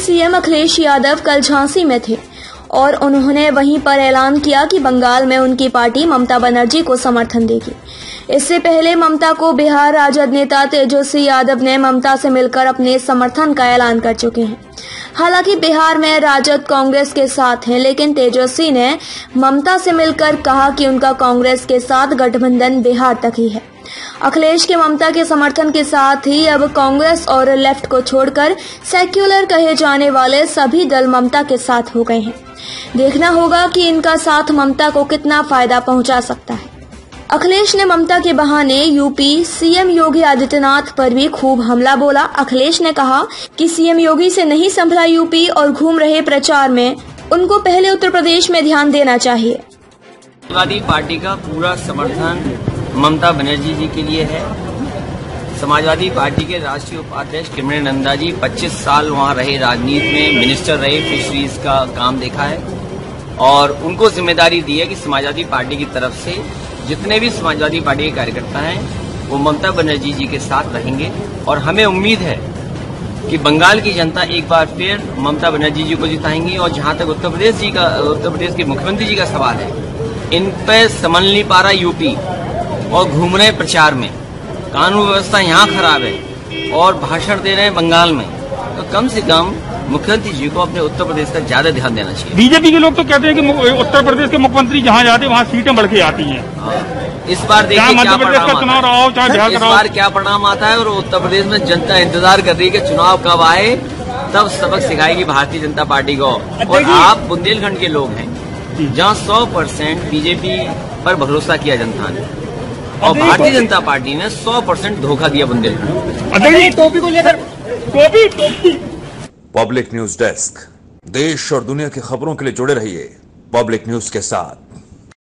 CM Akhilesh Yadav कल झांसी में थे और उन्होंने वहीं पर ऐलान किया कि बंगाल में उनकी पार्टी ममता बनर्जी को समर्थन देगी। इससे पहले ममता को बिहार राजद नेता तेजस्वी यादव ने ममता से मिलकर अपने समर्थन का ऐलान कर चुके हैं। हालांकि बिहार में राजद कांग्रेस के साथ है, लेकिन तेजस्वी ने ममता से मिलकर कहा कि उनका कांग्रेस के साथ गठबंधन बिहार तक ही है। अखिलेश के ममता के समर्थन के साथ ही अब कांग्रेस और लेफ्ट को छोड़कर सेक्युलर कहे जाने वाले सभी दल ममता के साथ हो गए हैं। देखना होगा कि इनका साथ ममता को कितना फायदा पहुंचा सकता है। अखिलेश ने ममता के बहाने यूपी सीएम योगी आदित्यनाथ पर भी खूब हमला बोला। अखिलेश ने कहा कि सीएम योगी से नहीं संभला यूपी और घूम रहे प्रचार में, उनको पहले उत्तर प्रदेश में ध्यान देना चाहिए। समाजवादी पार्टी का पूरा समर्थन ममता बनर्जी जी के लिए है। समाजवादी पार्टी के राष्ट्रीय उपाध्यक्ष किमरे नंदा जी 25 साल वहां रहे, राजनीति में मिनिस्टर रहे, फिशरीज का काम देखा है और उनको जिम्मेदारी दी है कि समाजवादी पार्टी की तरफ से जितने भी समाजवादी पार्टी के कार्यकर्ता हैं वो ममता बनर्जी जी के साथ रहेंगे। और हमें उम्मीद है कि बंगाल की जनता एक बार फिर ममता बनर्जी जी को जिताएंगी। और जहां तक उत्तर प्रदेश के मुख्यमंत्री जी का सवाल है, इन पे संभल नहीं पा रहा यूपी और घूम रहे प्रचार में, कानून व्यवस्था यहाँ खराब है और भाषण दे रहे हैं बंगाल में, तो कम से कम मुख्यमंत्री जी को अपने उत्तर प्रदेश का ज्यादा ध्यान देना चाहिए। बीजेपी के लोग तो कहते हैं कि उत्तर प्रदेश के मुख्यमंत्री जहाँ जाते हैं वहाँ सीटें बढ़ के आती हैं। इस बार देखिए मध्य प्रदेश का चुनाव रहा, चाहे इस बार क्या परिणाम आता है। और उत्तर प्रदेश में जनता इंतजार कर रही है कि चुनाव कब आए, तब सबक सिखाएगी भारतीय जनता पार्टी को। और आप बुंदेलखंड के लोग हैं जहाँ 100% बीजेपी पर भरोसा किया जनता ने और भारतीय जनता पार्टी ने 100% धोखा दिया बुंदेलखंड। टोपी को लेकर पब्लिक न्यूज डेस्क, देश और दुनिया की खबरों के लिए जुड़े रहिए पब्लिक न्यूज के साथ।